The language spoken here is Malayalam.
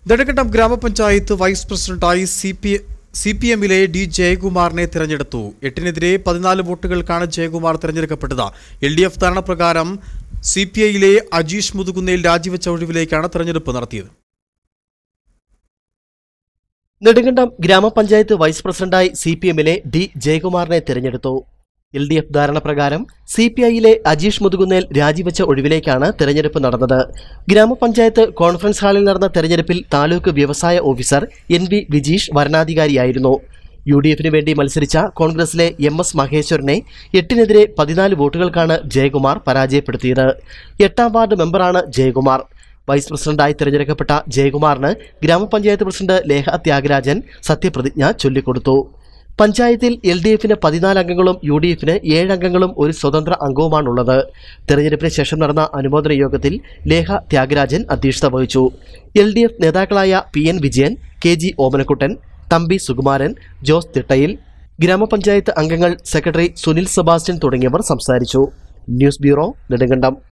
നെടുങ്കണ്ടം ഗ്രാമപഞ്ചായത്ത് വൈസ് പ്രസിഡന്റായി CPM-ലെ ഡി ജയകുമാറിനെ തിരഞ്ഞെടുത്തു. 8-നെതിരെ 14 വോട്ടുകൾക്കാണ് ജയകുമാർ തിരഞ്ഞെടുക്കപ്പെട്ടത്. LDF ധാരണപ്രകാരം CPI-ലെ അജീഷ് മുതുകുന്നേൽ രാജിവെച്ച ഒഴിവിലേക്കാണ് തിരഞ്ഞെടുപ്പ് നടത്തിയത്. നെടുങ്കണ്ടം ഗ്രാമപഞ്ചായത്ത് വൈസ് പ്രസിഡന്റായി CPM-ലെ ഡി ജയകുമാറിനെ തിരഞ്ഞെടുത്തു. LDF ധാരണപ്രകാരം CPI-ലെ അജീഷ് മുതുകുന്നേൽ രാജിവെച്ച ഒഴിവിലേക്കാണ് തെരഞ്ഞെടുപ്പ് നടന്നത്. ഗ്രാമപഞ്ചായത്ത് കോൺഫറൻസ് ഹാളിൽ നടന്ന തെരഞ്ഞെടുപ്പിൽ താലൂക്ക് വ്യവസായ ഓഫീസർ NV വിജീഷ് വരണാധികാരിയായിരുന്നു. UDF-ന് വേണ്ടി മത്സരിച്ച കോൺഗ്രസിലെ MS മഹേശ്വരനെ 8-നെതിരെ 14 വോട്ടുകൾക്കാണ് ജയകുമാർ പരാജയപ്പെടുത്തിയത്. 8ാം വാർഡ് മെമ്പറാണ് ജയകുമാർ. വൈസ് പ്രസിഡന്റായി തിരഞ്ഞെടുക്കപ്പെട്ട ജയകുമാറിന് ഗ്രാമപഞ്ചായത്ത് പ്രസിഡന്റ് ലേഖ ത്യാഗരാജൻ സത്യപ്രതിജ്ഞ ചൊല്ലിക്കൊടുത്തു. പഞ്ചായത്തിൽ LDF-ന് 14 അംഗങ്ങളും UDF-ന് 7 അംഗങ്ങളും ഒരു സ്വതന്ത്ര അംഗവുമാണുള്ളത്. തെരഞ്ഞെടുപ്പിന് ശേഷം നടന്ന അനുമോദന യോഗത്തിൽ ലേഖ ത്യാഗരാജൻ അധ്യക്ഷത വഹിച്ചു. LDF നേതാക്കളായ PN വിജയൻ, KG ഓമനക്കുട്ടൻ, തമ്പി സുകുമാരൻ, ജോസ് തിട്ടയിൽ, ഗ്രാമപഞ്ചായത്ത് അംഗങ്ങൾ, സെക്രട്ടറി സുനിൽ സെബാസ്റ്റ്യൻ തുടങ്ങിയവർ സംസാരിച്ചു. News bureau, Nedumkandam.